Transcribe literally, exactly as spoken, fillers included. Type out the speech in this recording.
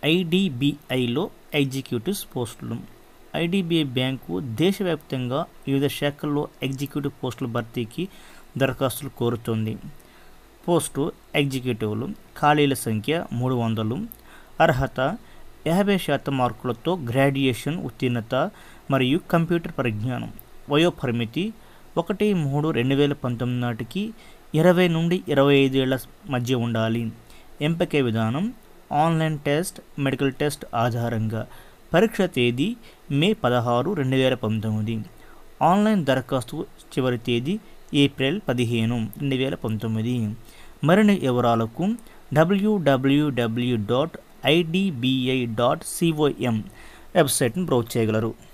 ఐడిబిఐలో executives పోస్టులు. IDBI bank దేశవ్యాప్తంగా వివిధ శాఖల్లో ఎగ్జిక్యూటివ్ పోస్టుల భర్తీకి దరఖాస్తులు కోరుతోంది. పోస్టు ఎగ్జిక్యూటివ్లు. ఖాళీల సంఖ్య మూడు వందలు. అర్హత యాభై శాతం మార్కులతో గ్రాడ్యుయేషన్ ఉత్తీర్ణత మరియు కంప్యూటర్ పరిజ్ఞానం. వయోపరిమితి ఒకటి మూడు రెండు వేల పంతొమ్మిది నాటికి ఇరవై నుండి ఇరవై ఐదు ఏళ్ల మధ్య ఉండాలి. ఎంపిక విధానం ఆన్లైన్ టెస్ట్, మెడికల్ టెస్ట్ ఆధారంగా. పరీక్ష తేదీ మే పదహారు రెండు వేల పంతొమ్మిది. ఆన్లైన్ దరఖాస్తు చివరి తేదీ ఏప్రిల్ పదిహేను రెండు వేల పంతొమ్మిది. మరిన్ని వివరాలకు డబ్ల్యూడబ్ల్యూడబ్ల్యూ డాట్ ఐడిబిఐ డాట్ సిఓఎం వెబ్సైట్ను బ్రౌజ్ చేయగలరు.